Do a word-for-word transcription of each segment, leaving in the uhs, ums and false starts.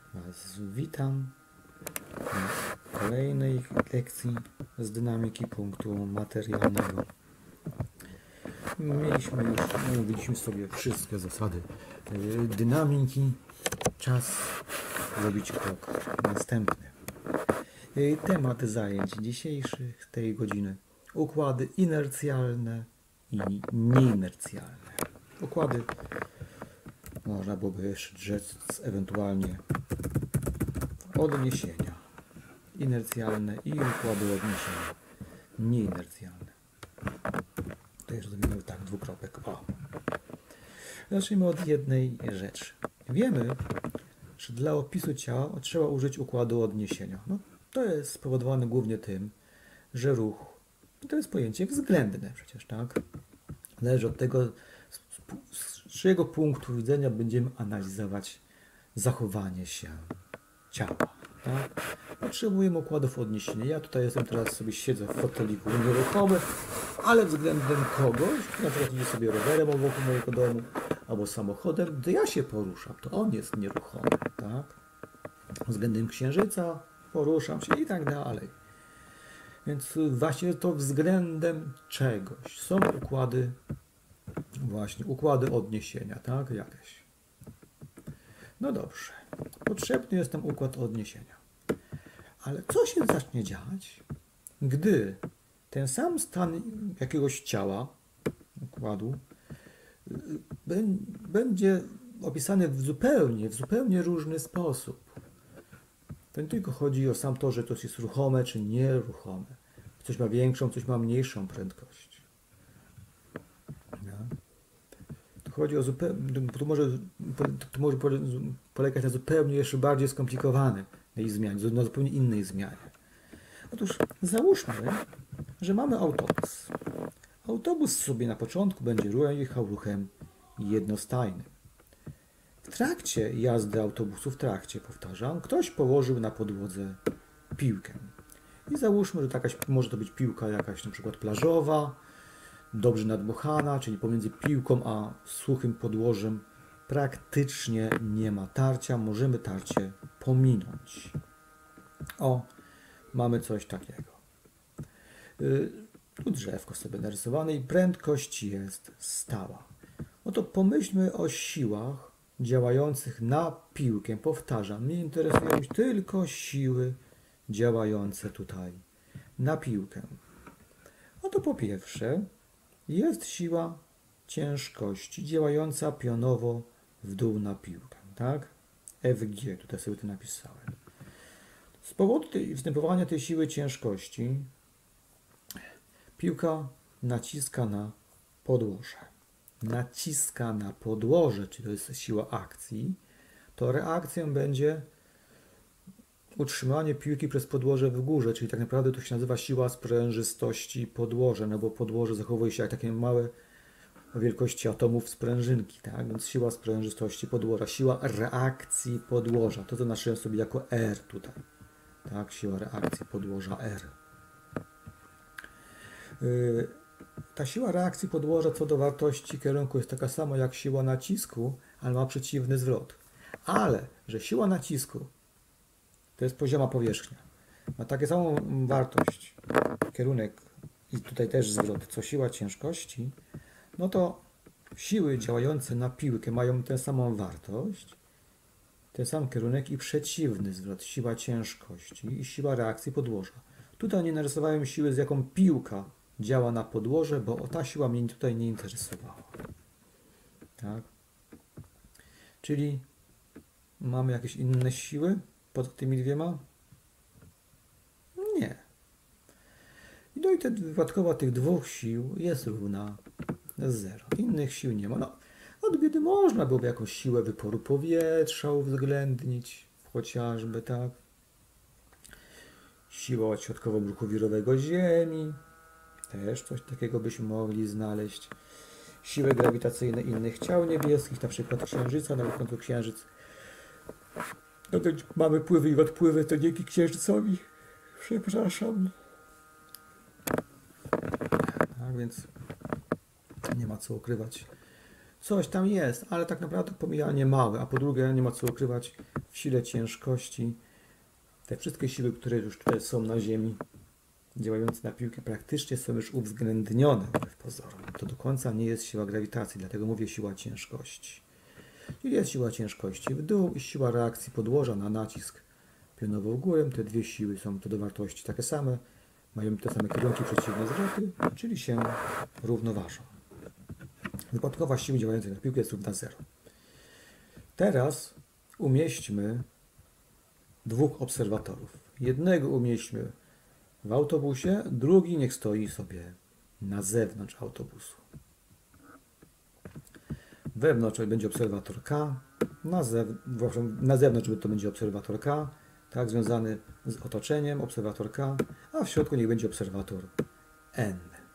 Was witam na kolejnej lekcji z dynamiki punktu materialnego. Mieliśmy już, omówiliśmy sobie wszystkie zasady dynamiki. Czas zrobić krok następny. Temat zajęć dzisiejszych, tej godziny: układy inercjalne i nieinercjalne. Układy, można byłoby jeszcze rzec ewentualnie odniesienia inercjalne i układy odniesienia nieinercjalne. To jest rozumiemy tak, dwukropek. O. Zacznijmy od jednej rzeczy. Wiemy, że dla opisu ciała trzeba użyć układu odniesienia. No, to jest spowodowane głównie tym, że ruch to jest pojęcie względne przecież, tak? Zależy od tego, z, z czyjego punktu widzenia będziemy analizować zachowanie się ciała. Tak? Potrzebujemy układów odniesienia. Ja tutaj jestem teraz, sobie siedzę w foteliku nieruchomym, ale względem kogoś, kto na przykład idzie sobie rowerem wokół mojego domu albo samochodem, gdy ja się poruszam, to on jest nieruchomy. Tak? Względem księżyca poruszam się i tak dalej. Więc właśnie to względem czegoś. Są układy, właśnie układy odniesienia, tak? Jakieś. No dobrze. Potrzebny jest nam układ odniesienia. Ale co się zacznie dziać, gdy ten sam stan jakiegoś ciała, układu, będzie opisany w zupełnie, w zupełnie różny sposób? To nie tylko chodzi o sam to, że to jest ruchome czy nieruchome. Coś ma większą, coś ma mniejszą prędkość. Ja. To chodzi o zupełnie, to może, to może polegać na zupełnie jeszcze bardziej skomplikowanej zmianie, na zupełnie innej zmianie. Otóż załóżmy, że mamy autobus. Autobus sobie na początku będzie jechał ruchem jednostajnym. W trakcie jazdy autobusu, w trakcie, powtarzam, ktoś położył na podłodze piłkę. I załóżmy, że jakaś, może to być piłka jakaś na przykład plażowa, dobrze nadmuchana, czyli pomiędzy piłką a suchym podłożem praktycznie nie ma tarcia, możemy tarcie pominąć. O, mamy coś takiego. Yy, tu drzewko sobie narysowane i prędkość jest stała. Oto pomyślmy o siłach działających na piłkę. Powtarzam, mnie interesują tylko siły działające tutaj na piłkę. Oto po pierwsze jest siła ciężkości działająca pionowo w dół na piłkę, tak? F G, tutaj sobie to napisałem. Z powodu tej, występowania tej siły ciężkości piłka naciska na podłoże. Naciska na podłoże, czyli to jest siła akcji, to reakcją będzie utrzymanie piłki przez podłoże w górze, czyli tak naprawdę to się nazywa siła sprężystości podłoża, no bo podłoże zachowuje się jak takie małe o wielkości atomów sprężynki, tak? Więc siła sprężystości podłoża, siła reakcji podłoża, to zaznaczyłem sobie jako R tutaj, tak? Siła reakcji podłoża R. Yy, ta siła reakcji podłoża co do wartości kierunku jest taka sama jak siła nacisku, ale ma przeciwny zwrot. Ale, że siła nacisku to jest pozioma powierzchnia, ma taką samą wartość, kierunek i tutaj też zwrot, co siła ciężkości, no to siły działające na piłkę mają tę samą wartość, ten sam kierunek i przeciwny zwrot, siła ciężkości i siła reakcji podłoża. Tutaj nie narysowałem siły, z jaką piłka działa na podłoże, bo ta siła mnie tutaj nie interesowała. Tak? Czyli mamy jakieś inne siły pod tymi dwiema? Nie. No i te, wypadkowa tych dwóch sił jest równa zero. Innych sił nie ma. No, od biedy można byłoby jakąś siłę wyporu powietrza uwzględnić, chociażby, tak? Siła odśrodkowo-bruchu wirowego Ziemi. Też coś takiego byśmy mogli znaleźć. Siły grawitacyjne innych ciał niebieskich, na przykład Księżyca, nawet końcu Księżyc. No to mamy pływy i odpływy, to dzięki Księżycowi. Przepraszam. Tak więc nie ma co ukrywać. Coś tam jest, ale tak naprawdę pomijanie małe, a po drugie nie ma co ukrywać. w sile ciężkości te wszystkie siły, które już tutaj są na Ziemi, działające na piłkę, praktycznie są już uwzględnione wbrew pozorom. To do końca nie jest siła grawitacji, dlatego mówię siła ciężkości. Czyli jest siła ciężkości w dół i siła reakcji podłoża na nacisk pionowo w górę. Te dwie siły są to do wartości takie same, mają te same kierunki przeciwne zwroty, czyli się równoważą. Wypadkowa siły działającej na piłkę jest równa zero. Teraz umieśćmy dwóch obserwatorów. Jednego umieśćmy w autobusie, drugi niech stoi sobie na zewnątrz autobusu. Wewnątrz będzie obserwator K, na, zew na zewnątrz to będzie obserwator K, tak, związany z otoczeniem, obserwator K, a w środku niech będzie obserwator N.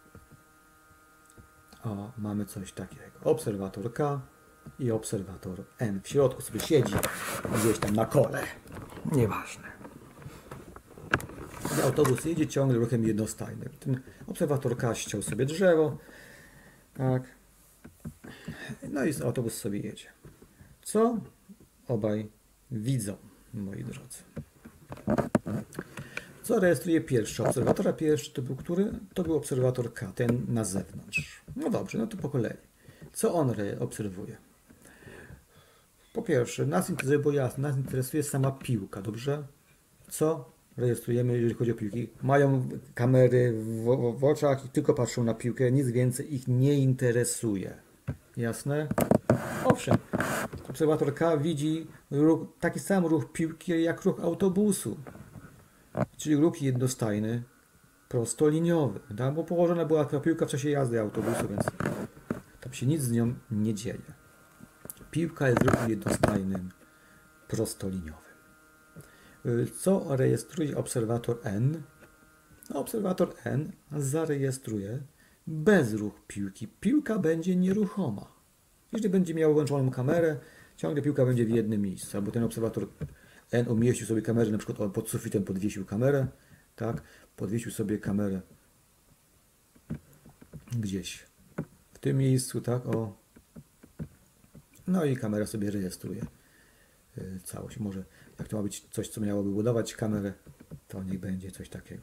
O, mamy coś takiego. Obserwator K i obserwator N. W środku sobie siedzi gdzieś tam na kole. Nieważne. I autobus jedzie ciągle ruchem jednostajnym. Ten obserwator K ściął sobie drzewo. Tak. No i autobus sobie jedzie. Co obaj widzą, moi drodzy? Co rejestruje pierwszy? Obserwatora pierwszy to był który? To był obserwator K, ten na zewnątrz. No dobrze, no to po kolei. Co on obserwuje? Po pierwsze, nas interesuje, bo jasne, nas interesuje sama piłka, dobrze? Co rejestrujemy, jeżeli chodzi o piłki? Mają kamery w, w oczach i tylko patrzą na piłkę, nic więcej ich nie interesuje. Jasne? Owszem, obserwator K widzi ruch, taki sam ruch piłki jak ruch autobusu. Czyli ruch jednostajny, prostoliniowy. Tak? Bo położona była ta piłka w czasie jazdy autobusu, więc tam się nic z nią nie dzieje. Piłka jest ruchem jednostajnym, prostoliniowym. Co rejestruje obserwator N? No, obserwator N zarejestruje bezruch piłki. Piłka będzie nieruchoma. Jeżeli będzie miał włączoną kamerę, ciągle piłka będzie w jednym miejscu, albo ten obserwator N umieścił sobie kamerę, na przykład pod sufitem podwiesił kamerę, tak? Podwiesił sobie kamerę gdzieś w tym miejscu, tak? O. No i kamera sobie rejestruje yy, całość. Może jak to ma być coś, co miałoby budować kamerę, to niech będzie coś takiego.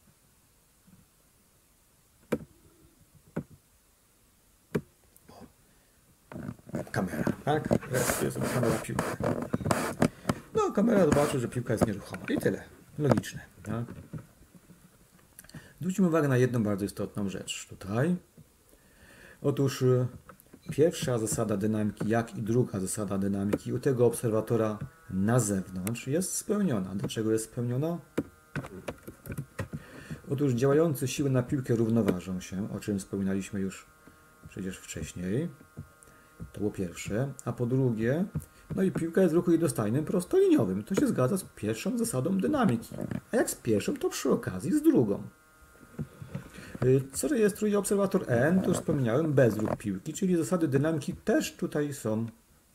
O. Kamera, tak? Rejestruje sobie kamera piłki. No, kamera zobaczy, że piłka jest nieruchoma. I tyle. Logiczne. Tak? Zwróćmy uwagę na jedną bardzo istotną rzecz tutaj. Otóż pierwsza zasada dynamiki, jak i druga zasada dynamiki u tego obserwatora na zewnątrz jest spełniona. Dlaczego jest spełniona? Otóż działające siły na piłkę równoważą się, o czym wspominaliśmy już przecież wcześniej. To było pierwsze. A po drugie, no i piłka jest w ruchu jednostajnym, prostoliniowym. To się zgadza z pierwszą zasadą dynamiki. A jak z pierwszą, to przy okazji z drugą. Co rejestruje obserwator N? To już wspomniałem, bezruch piłki, czyli zasady dynamiki też tutaj są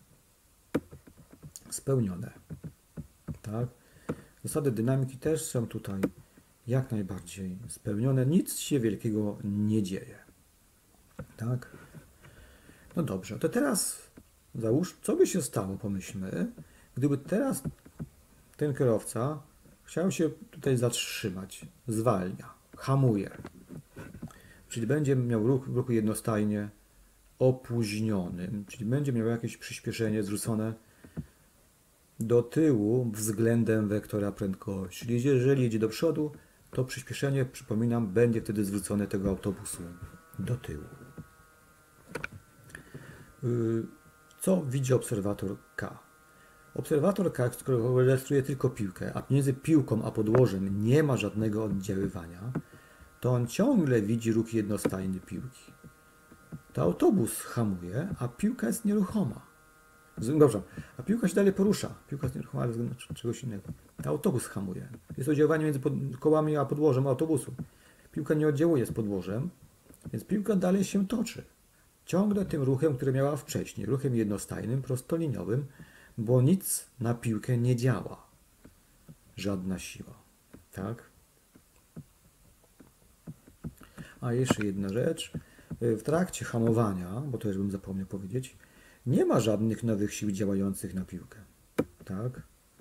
spełnione. Tak? Zasady dynamiki też są tutaj jak najbardziej spełnione. Nic się wielkiego nie dzieje. Tak? No dobrze, to teraz załóż, co by się stało, pomyślmy, gdyby teraz ten kierowca chciał się tutaj zatrzymać, zwalnia, hamuje. Czyli będzie miał ruch w ruchu jednostajnie opóźnionym, czyli będzie miał jakieś przyspieszenie zwrócone do tyłu względem wektora prędkości. Czyli jeżeli jedzie do przodu, to przyspieszenie, przypominam, będzie wtedy zwrócone tego autobusu do tyłu. Co widzi obserwator K? Obserwator K, skoro rejestruje tylko piłkę, a między piłką a podłożem nie ma żadnego oddziaływania, to on ciągle widzi ruch jednostajny piłki. To autobus hamuje, a piłka jest nieruchoma. Dobrze, a piłka się dalej porusza. Piłka jest nieruchoma, ale względem czegoś innego. To autobus hamuje. Jest oddziaływanie między kołami a podłożem autobusu. Piłka nie oddziałuje z podłożem, więc piłka dalej się toczy. Ciągle tym ruchem, który miała wcześniej. Ruchem jednostajnym, prostoliniowym, bo nic na piłkę nie działa. Żadna siła. Tak? A jeszcze jedna rzecz. W trakcie hamowania, bo to już bym zapomniał powiedzieć, nie ma żadnych nowych sił działających na piłkę. Tak?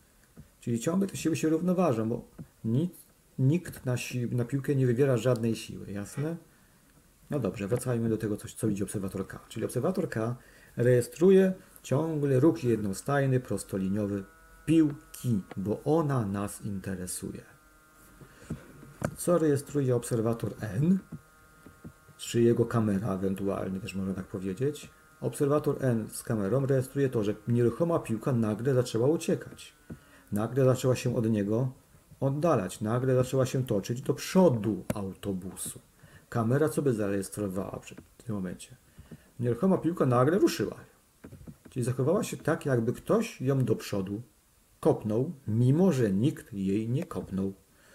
Czyli ciągle te siły się równoważą, bo nic, nikt na, si na piłkę nie wywiera żadnej siły, jasne? No dobrze, wracajmy do tego, coś, co widzi obserwator K. Czyli obserwator K rejestruje ciągle ruch jednostajny, prostoliniowy piłki, bo ona nas interesuje. Co rejestruje obserwator N? Czy jego kamera ewentualnie, też można tak powiedzieć. Obserwator N z kamerą rejestruje to, że nieruchoma piłka nagle zaczęła uciekać. Nagle zaczęła się od niego oddalać. Nagle zaczęła się toczyć do przodu autobusu. Kamera co by zarejestrowała w tym momencie? Nieruchoma piłka nagle ruszyła. Czyli zachowała się tak, jakby ktoś ją do przodu kopnął, mimo że nikt jej nie kopnął.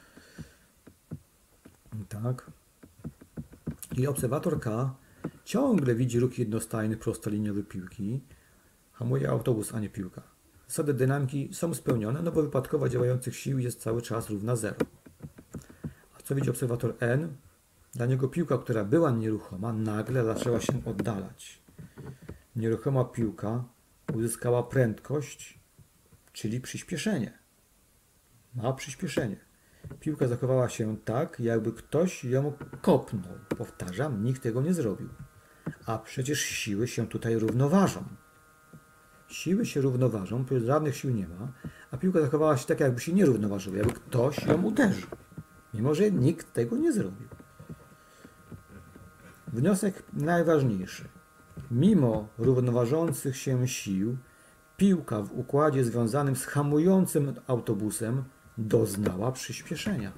Tak. I obserwator K ciągle widzi ruch jednostajny, prostoliniowy piłki. Hamuje autobus, a nie piłka. Zasady dynamiki są spełnione, no bo wypadkowa działających sił jest cały czas równa zero. A co widzi obserwator N? Dla niego piłka, która była nieruchoma, nagle zaczęła się oddalać. Nieruchoma piłka uzyskała prędkość, czyli przyspieszenie. Ma przyspieszenie. Piłka zachowała się tak, jakby ktoś ją kopnął. Powtarzam, nikt tego nie zrobił. A przecież siły się tutaj równoważą. Siły się równoważą, przecież żadnych sił nie ma, a piłka zachowała się tak, jakby się nie równoważyła, jakby ktoś ją uderzył. Mimo że nikt tego nie zrobił. Wniosek najważniejszy. Mimo równoważących się sił, piłka w układzie związanym z hamującym autobusem doznała przyspieszenia.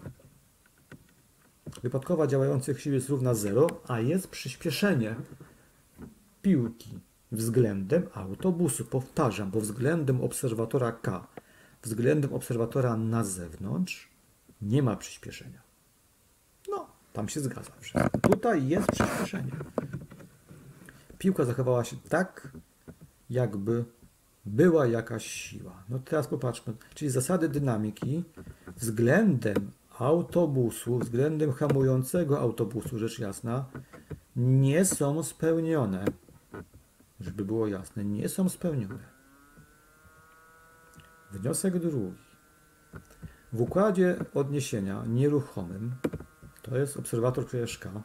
Wypadkowa działających sił jest równa zero, a jest przyspieszenie piłki względem autobusu. Powtarzam, bo względem obserwatora K, względem obserwatora na zewnątrz nie ma przyspieszenia. No, tam się zgadza wszystko. Tutaj jest przyspieszenie. Piłka zachowała się tak, jakby była jakaś siła. No teraz popatrzmy. Czyli zasady dynamiki względem autobusu, względem hamującego autobusu, rzecz jasna, nie są spełnione. Żeby było jasne, nie są spełnione. Wniosek drugi. W układzie odniesienia nieruchomym, to jest obserwator przecież K,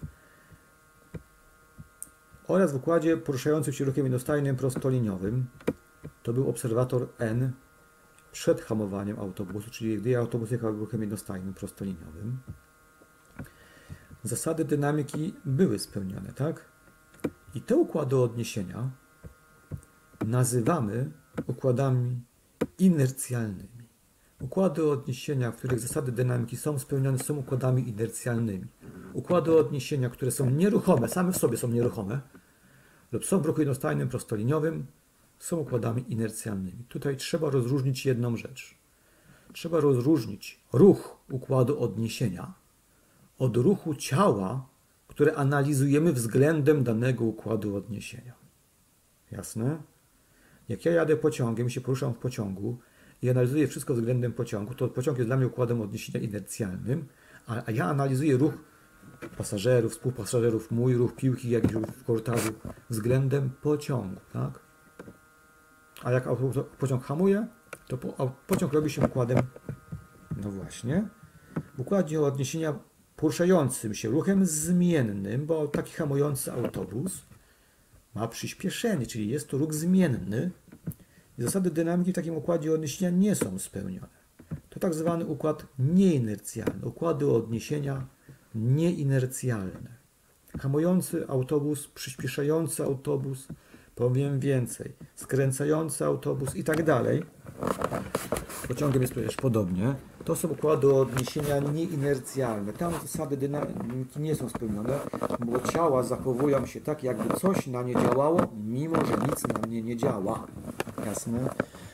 oraz w układzie poruszającym się ruchem jednostajnym prostoliniowym, to był obserwator N przed hamowaniem autobusu, czyli gdy autobus jechał ruchem jednostajnym prostoliniowym. Zasady dynamiki były spełnione, tak? I te układy odniesienia nazywamy układami inercjalnymi. Układy odniesienia, w których zasady dynamiki są spełnione, są układami inercjalnymi. Układy odniesienia, które są nieruchome, same w sobie są nieruchome, lub są w ruchu jednostajnym prostoliniowym, są układami inercjalnymi. Tutaj trzeba rozróżnić jedną rzecz. Trzeba rozróżnić ruch układu odniesienia od ruchu ciała, które analizujemy względem danego układu odniesienia. Jasne? Jak ja jadę pociągiem i się poruszam w pociągu i analizuję wszystko względem pociągu, to pociąg jest dla mnie układem odniesienia inercjalnym, a ja analizuję ruch pasażerów, współpasażerów, mój ruch piłki, jakiś ruch w korytarzu względem pociągu, tak? A jak pociąg hamuje, to pociąg robi się układem, no właśnie, w układzie odniesienia poruszającym się ruchem zmiennym, bo taki hamujący autobus ma przyspieszenie, czyli jest to ruch zmienny. I zasady dynamiki w takim układzie odniesienia nie są spełnione. To tak zwany układ nieinercjalny, układy odniesienia nieinercjalne. Hamujący autobus, przyspieszający autobus, powiem więcej, skręcający autobus i tak dalej. Pociągiem jest przecież podobnie. To są układy odniesienia nieinercjalne. Tam zasady dynamiki nie są spełnione, bo ciała zachowują się tak, jakby coś na nie działało, mimo że nic na nie nie działa. Jasne?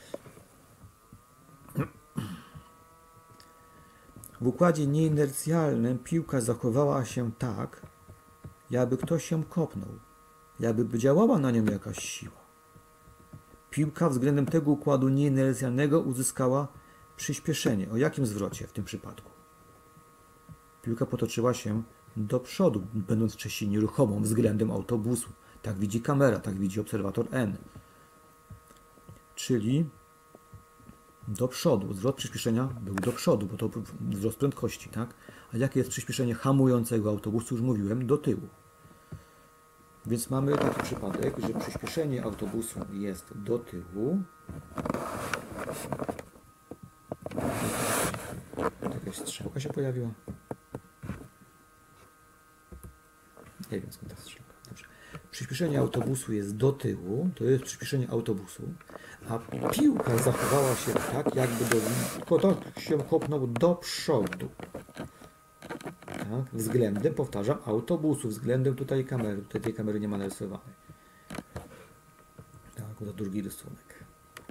W układzie nieinercjalnym piłka zachowała się tak, jakby ktoś ją kopnął, jakby działała na nią jakaś siła. Piłka względem tego układu nieinercjalnego uzyskała przyspieszenie. O jakim zwrocie w tym przypadku? Piłka potoczyła się do przodu, będąc wcześniej nieruchomą względem autobusu. Tak widzi kamera, tak widzi obserwator N. Czyli do przodu. Zwrot przyspieszenia był do przodu, bo to wzrost prędkości, tak? A jakie jest przyspieszenie hamującego autobusu? Już mówiłem, do tyłu. Więc mamy taki przypadek, że przyspieszenie autobusu jest do tyłu. Jakaś strzałka się pojawiła. Nie wiem, skąd ta strzałka. Dobrze. Przyspieszenie autobusu jest do tyłu, to jest przyspieszenie autobusu, a piłka zachowała się tak, jakby do, tylko tak się kopnął do przodu. Tak? Względem, powtarzam, autobusu, względem tutaj kamery. Tutaj tej kamery nie ma narysowanej. Tak, to drugi rysunek.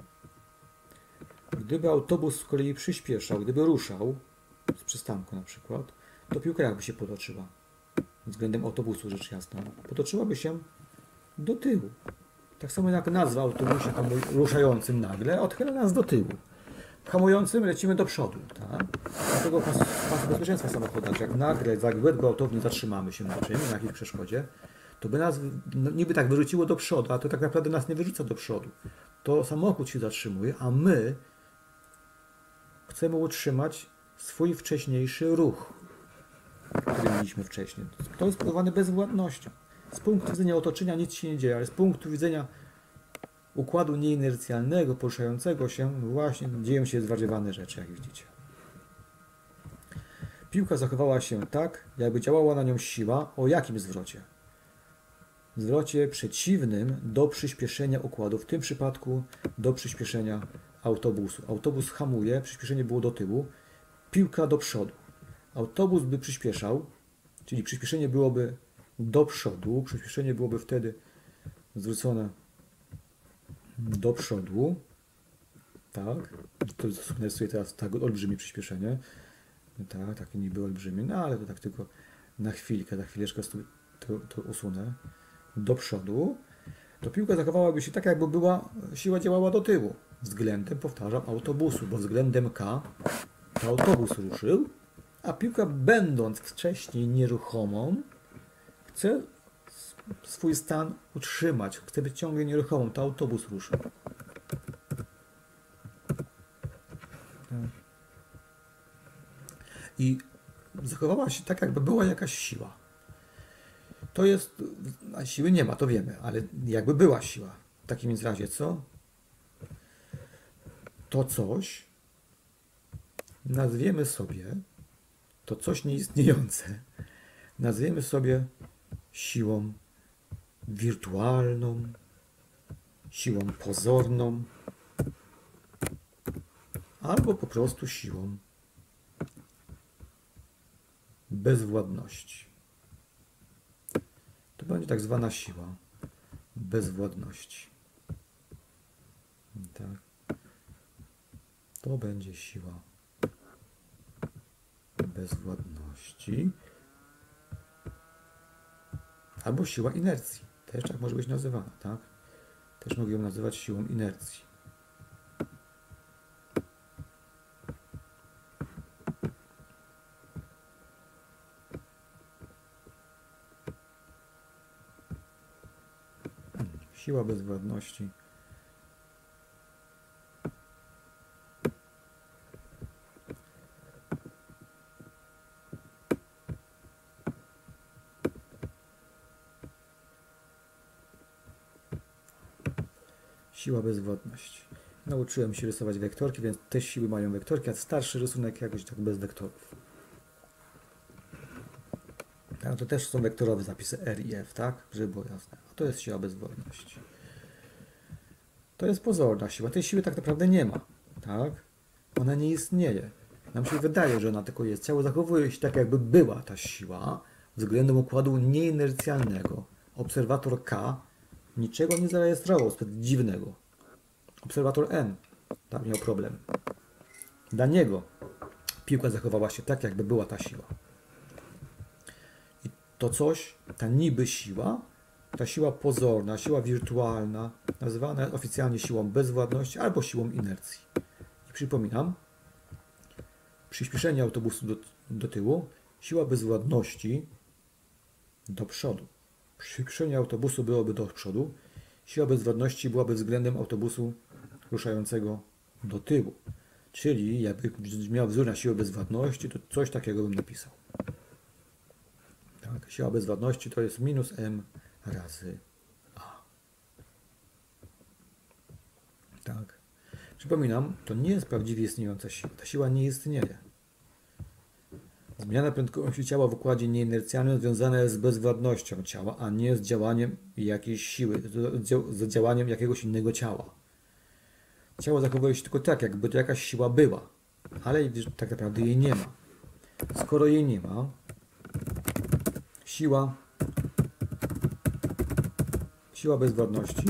Gdyby autobus z kolei przyspieszał, gdyby ruszał z przystanku na przykład, to piłka jakby się potoczyła. Względem autobusu, rzecz jasna. Potoczyłaby się do tyłu. Tak samo jak nazwa autobusie ruszającym nagle odchyla nas do tyłu. Hamującym lecimy do przodu. Tak? Dlatego pas, pas bezpieczeństwa samochodów, jak nagle za gwałtownie zatrzymamy się na czymś, na jakiejś przeszkodzie, to by nas no, niby tak wyrzuciło do przodu, a to tak naprawdę nas nie wyrzuca do przodu. To samochód się zatrzymuje, a my chcemy utrzymać swój wcześniejszy ruch, który mieliśmy wcześniej. To jest spowodowane bezwładnością. Z punktu widzenia otoczenia nic się nie dzieje, ale z punktu widzenia układu nieinercjalnego, poruszającego się, właśnie dzieją się zwariowane rzeczy, jak widzicie. Piłka zachowała się tak, jakby działała na nią siła. O jakim zwrocie? Zwrocie przeciwnym do przyspieszenia układu, w tym przypadku do przyspieszenia autobusu. Autobus hamuje, przyspieszenie było do tyłu, piłka do przodu. Autobus by przyspieszał, czyli przyspieszenie byłoby do przodu, przyspieszenie byłoby wtedy zwrócone do przodu, tak, to narysuję teraz tak olbrzymie przyspieszenie, tak, takie niby olbrzymie, no ale to tak tylko na chwilkę, za chwileczkę sobie to, to usunę, do przodu, to piłka zachowałaby się tak, jakby była, siła działała do tyłu, względem, powtarzam, autobusu, bo względem K to autobus ruszył, a piłka, będąc wcześniej nieruchomą, chce swój stan utrzymać, chce być ciągle nieruchomą, to autobus ruszył. I zachowała się tak, jakby była jakaś siła. To jest, a siły nie ma, to wiemy, ale jakby była siła. W takim więc razie co? To coś nazwiemy sobie, to coś nieistniejące, nazwiemy sobie siłą wirtualną, siłą pozorną, albo po prostu siłą bezwładności. To będzie tak zwana siła bezwładności. Tak. To będzie siła bezwładności. Albo siła inercji. Też tak może być nazywana, tak? Też mogę ją nazywać siłą inercji. Siła bezwładności. Siła bezwładności. Nauczyłem się rysować wektorki, więc te siły mają wektorki, a starszy rysunek jakoś tak bez wektorów. Tak, to też są wektorowe zapisy R i F, tak? Żeby było jasne. A to jest siła bezwładności. To jest pozorna siła. Tej siły tak naprawdę nie ma, tak? Ona nie istnieje. Nam się wydaje, że ona tylko jest. Ciało zachowuje się tak, jakby była ta siła względem układu nieinercjalnego. Obserwator K niczego nie zarejestrował zbyt dziwnego. Obserwator N tam miał problem. Dla niego piłka zachowała się tak, jakby była ta siła. I to coś, ta niby siła, ta siła pozorna, siła wirtualna, nazywana oficjalnie siłą bezwładności albo siłą inercji. I przypominam, przyspieszenie autobusu do, do tyłu, siła bezwładności do przodu. Przyspieszenie autobusu byłoby do przodu, siła bezwładności byłaby względem autobusu ruszającego do tyłu. Czyli jakby miał wzór na siłę bezwładności, to coś takiego bym napisał. Tak, siła bezwładności to jest minus m razy a. Tak. Przypominam, to nie jest prawdziwie istniejąca siła. Ta siła nie istnieje. Zmiana prędkości ciała w układzie nieinercjalnym związana jest z bezwładnością ciała, a nie z działaniem jakiejś siły, z działaniem jakiegoś innego ciała. Ciało zachowuje się tylko tak, jakby to jakaś siła była, ale tak naprawdę jej nie ma. Skoro jej nie ma, siła, siła bezwładności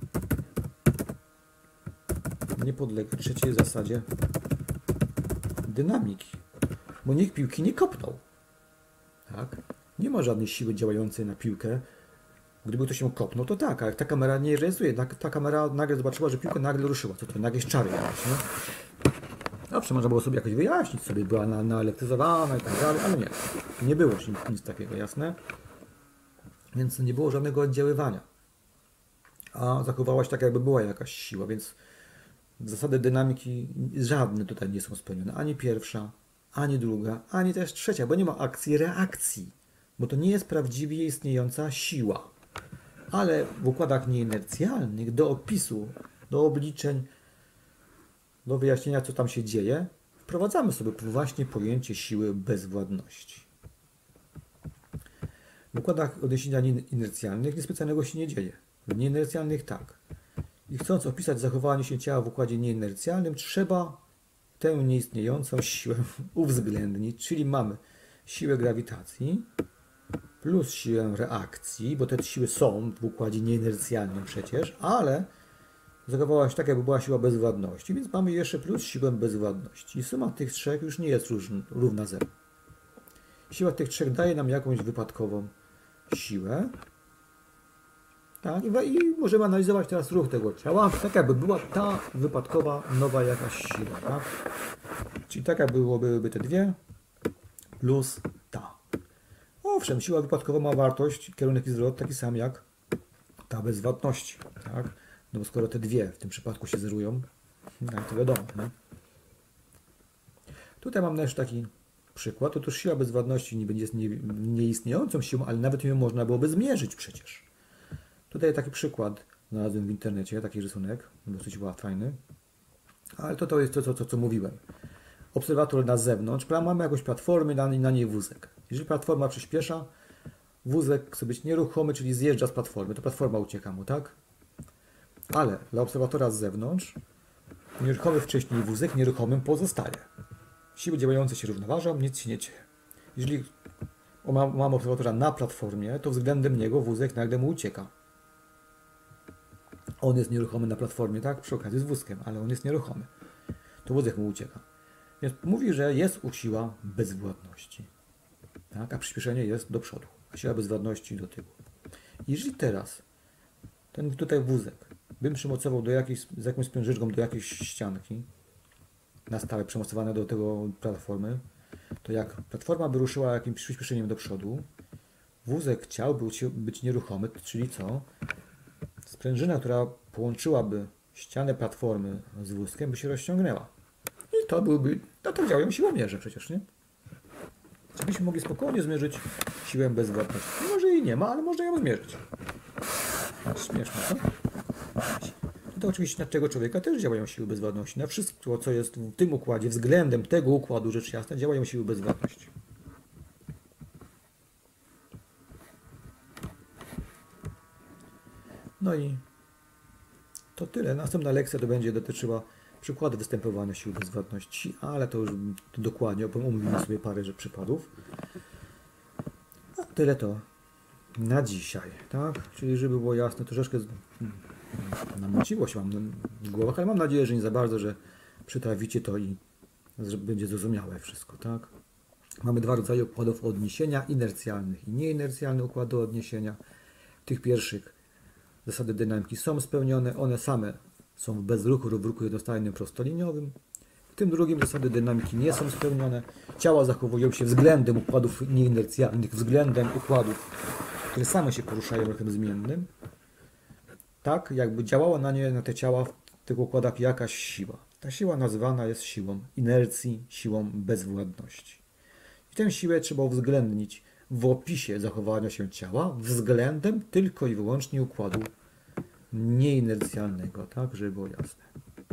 nie podlega trzeciej zasadzie dynamiki, bo nikt piłki nie kopnął. Tak? Nie ma żadnej siły działającej na piłkę. Gdyby ktoś ją kopnął, to tak, ale ta kamera nie rejestruje. Ta kamera nagle zobaczyła, że piłka nagle ruszyła. Co to jakieś czary jakieś, nie? Zawsze można było sobie jakoś wyjaśnić, sobie była na, naelektryzowana i tak dalej, ale nie. Nie było nic, nic takiego, jasne? Więc nie było żadnego oddziaływania. A zachowała się tak, jakby była jakaś siła, więc zasady dynamiki żadne tutaj nie są spełnione. Ani pierwsza, ani druga, ani też trzecia, bo nie ma akcji reakcji. Bo to nie jest prawdziwie istniejąca siła. Ale w układach nieinercjalnych do opisu, do obliczeń, do wyjaśnienia, co tam się dzieje, wprowadzamy sobie właśnie pojęcie siły bezwładności. W układach odniesienia inercjalnych nic specjalnego się nie dzieje. W nieinercjalnych tak. I chcąc opisać zachowanie się ciała w układzie nieinercjalnym, trzeba tę nieistniejącą siłę uwzględnić, czyli mamy siłę grawitacji plus siłę reakcji, bo te siły są w układzie nieinercjalnym przecież, ale zachowała się tak, jakby była siła bezwładności, więc mamy jeszcze plus siłę bezwładności. I suma tych trzech już nie jest równa zero. Siła tych trzech daje nam jakąś wypadkową siłę. Tak, i możemy analizować teraz ruch tego ciała, tak jakby była ta wypadkowa nowa jakaś siła. Tak? Czyli tak jakby byłyby te dwie plus ta. Owszem, siła wypadkowa ma wartość, kierunek i zwrot taki sam jak ta bezwładności. Tak? No bo skoro te dwie w tym przypadku się zerują, no to wiadomo. Nie? Tutaj mam też taki przykład. Otóż siła bezwładności niby jest nieistniejącą siłą, ale nawet ją można byłoby zmierzyć przecież. Tutaj taki przykład znalazłem w internecie, taki rysunek, dosyć fajny. Ale to, to jest to, co, co, co mówiłem. Obserwator na zewnątrz, mamy jakąś platformę, na, na niej wózek. Jeżeli platforma przyspiesza, wózek chce być nieruchomy, czyli zjeżdża z platformy, to platforma ucieka mu, tak? Ale dla obserwatora z zewnątrz, nieruchomy wcześniej wózek nieruchomym pozostaje. Siły działające się równoważą, nic się nie dzieje. Jeżeli mamy obserwatora na platformie, to względem niego wózek nagle mu ucieka. On jest nieruchomy na platformie, tak? Przy okazji z wózkiem, ale on jest nieruchomy. To wózek mu ucieka. Więc mówi, że jest siła bezwładności. Tak? A przyspieszenie jest do przodu, a siła bezwładności do tyłu. Jeżeli teraz ten tutaj wózek bym przymocował do jakiejś, z jakąś sprężyczką do jakiejś ścianki, na stałe przymocowane do tego platformy, to jak platforma by ruszyła jakimś przyspieszeniem do przodu, wózek chciałby być nieruchomy, czyli co? Sprężyna, która połączyłaby ścianę platformy z wózkiem, by się rozciągnęła. I to byłby, no to działają siłomierze przecież, nie? Byśmy mogli spokojnie zmierzyć siłę bezwładności. Może jej nie ma, ale można ją zmierzyć. Śmieszne, co? To oczywiście na tego człowieka też działają siły bezwładności. Na wszystko, co jest w tym układzie, względem tego układu, rzecz jasna, działają siły bezwładności. No i to tyle. Następna lekcja to będzie dotyczyła przykładu występowania sił bezwładności, ale to już to dokładnie omówimy sobie parę że przykładów. A tyle to na dzisiaj, tak? Czyli żeby było jasne, troszeczkę namąciło się mam w głowach, ale mam nadzieję, że nie za bardzo, że przytrawicie to i że będzie zrozumiałe wszystko, tak? Mamy dwa rodzaje układów odniesienia, inercjalnych i nieinercjalne układy odniesienia. Tych pierwszych zasady dynamiki są spełnione, one same są w bezruchu lub w ruchu jednostajnym prostoliniowym. W tym drugim zasady dynamiki nie są spełnione. Ciała zachowują się względem układów nieinercjalnych, względem układów, które same się poruszają ruchem zmiennym. Tak, jakby działała na nie, na te ciała w tych układach jakaś siła. Ta siła nazywana jest siłą inercji, siłą bezwładności. I tę siłę trzeba uwzględnić w opisie zachowania się ciała względem tylko i wyłącznie układu nieinercjalnego, tak, żeby było jasne.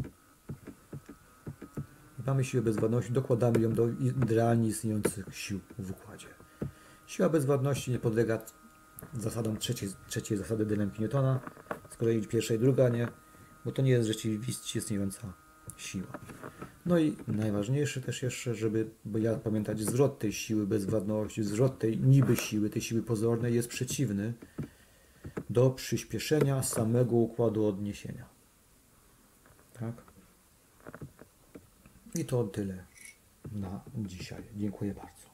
Mamy siłę bezwładności, dokładamy ją do realnie istniejących sił w układzie. Siła bezwładności nie podlega zasadom trzeciej, trzeciej zasady dynamiki Newtona, z kolei pierwsza i druga nie, bo to nie jest rzeczywiście istniejąca siła. No i najważniejsze też jeszcze, żeby, bo ja pamiętać, zwrot tej siły bezwładności, zwrot tej niby siły, tej siły pozornej jest przeciwny do przyspieszenia samego układu odniesienia. Tak? I to tyle na dzisiaj. Dziękuję bardzo.